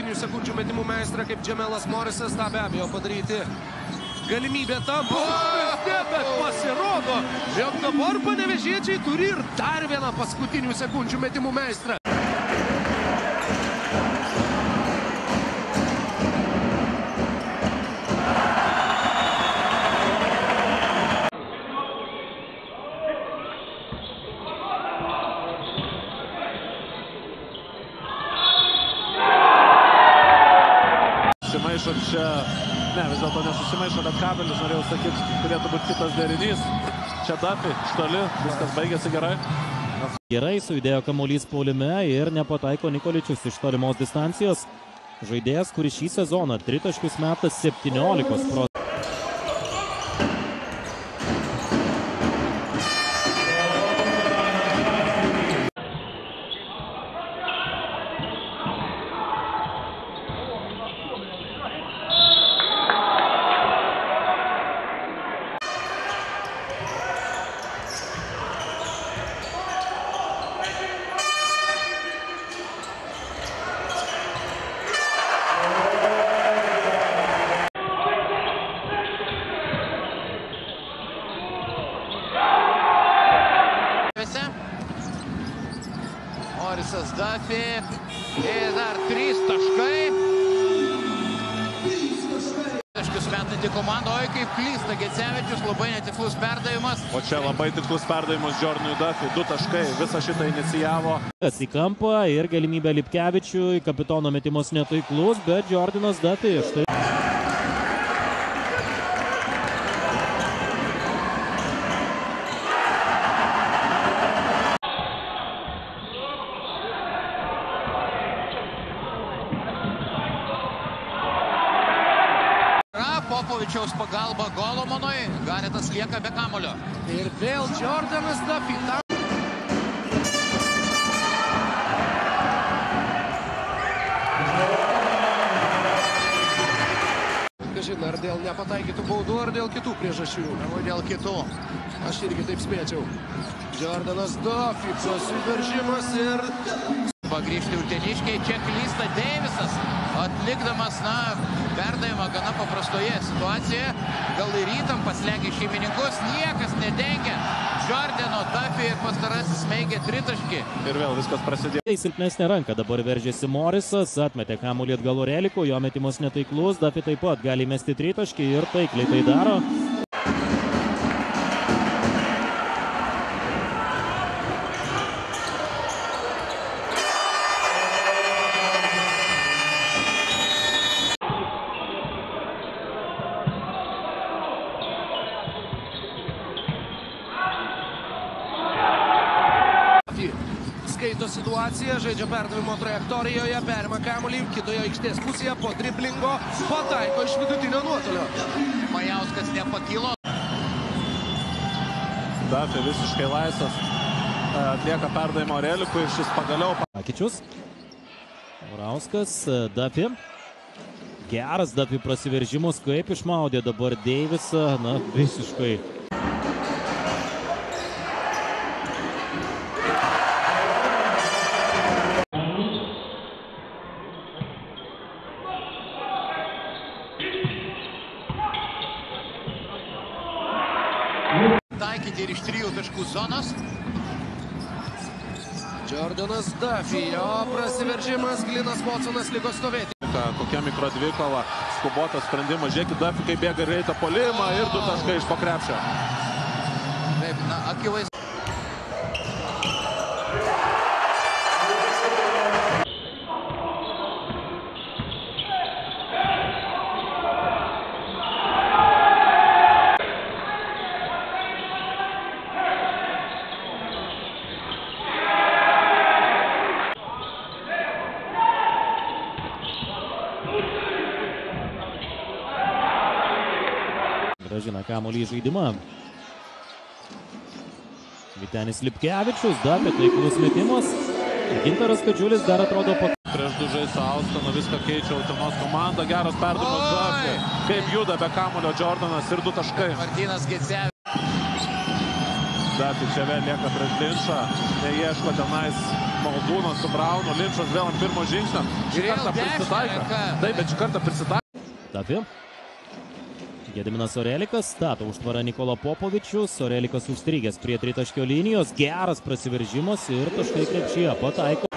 paskutinių sekundžių metimų meistrą kaip Džemelas Morisas, tą be abejo padaryti galimybė tampa, bet pasirodo, jog dabar panevėžiečiai turi ir dar vieną paskutinių sekundžių metimų meistrą. Susimaišo čia, ne, vis dėlto nesusimaišo, bet kabelis, norėjau sakyti, turėtų būti kitas derinys. Čia Duffy, iš toli, viskas baigėsi gerai. Gerai sujudėjo kamuolys puolime ir nepataiko Nikoličius iš tolimos distancijos. Žaidėjas, kuris šį sezoną tritaškius meta 17%. Morisas Duffy ir dar 3 taškai. Taškius metanti komanda, oi kaip klysta Gecevičius, labai netikslus perdavimas. O čia labai tikslus perdavimas Jordanui Duffy, 2 taškai, visą šitą inicijavo. Į kampą ir galimybę Lipkevičiui, kapitono metimas netaiklus, bet Jordanas Duffy štai. Popovičiaus pagalba Golomonui, Garetas lieka be kamulio. Ir vėl Jordanas Duffy. Kažin, ar dėl nepataikytų baudų, ar dėl kitų priežasčių? Arba dėl kitų. Aš irgi taip spėčiau. Jordanas Duffy, susiveržimas ir... Pagrįžti uteniškiai, čia klysta Deivisas, atlikdamas, perdavimą gana paprastoje situacijoje. Gal ir įtampa slegia šeimininkus, niekas nedengia. Jordano Duffy ir pastarasis smeigia tritaškį. Ir vėl viskas prasidėjo. Tai silpnesnė ranka, dabar veržėsi Morisas, atmetė kamuolį atgal Orelikų, jo metimas netaiklus, Duffy taip pat gali mesti tritaškį ir taikliai tai daro. Skaito situaciją, žaidžia perdavimo trajektorijoje, perima kamuolį kitoje aikštės pusėje, po driblingo pataiko iš vidutinio nuotolio. Majauskas nepakilo. Duffy visiškai laisvas, atlieka perdavimo Orelikui ir šis pagaliau. Akičius, Morauskas, Duffy. Geras Duffy prasiveržimus, kaip išmaudė dabar Deivisą, visiškai. Taikyti ir iš 3 taškų zonos. Jordanas Duffy, jo prasiveržimas, Glinas Watsonas liko stovėti. Kokia mikro dvikova, skubotas sprendimas, žiūrėkit Duffy, kaip bėga greitą puolimą ir 2 taškai iš po krepšio. Taip, akivaizdu. Gražina kamuolį į žaidimą. Vytenis Lipkevičius, Duffy taiklus metimas. Gintaras Kadžiulis dar atrodo Prieš 2 žais su Austonu, viską keičia Utenos komanda, geras perdavimas Duffy. Kaip juda be kamuolio Jordanas ir 2 taškai. Martynas Gecevičius. Dafi čia vėl lieka prieš Linčą. Neieško tenais Maldūno su Braunu. Linčas vėl ant pirmo žingsnio. Šį kartą prisitaiko. Taip, bet šį kartą prisitaiko. Dafi. Gediminas Orelikas, stato užtvarą Nikola Popovičius. Orelikas užstrigęs prie tritaškio linijos. Geras prasiveržimas ir taškai krepšyje pataiko.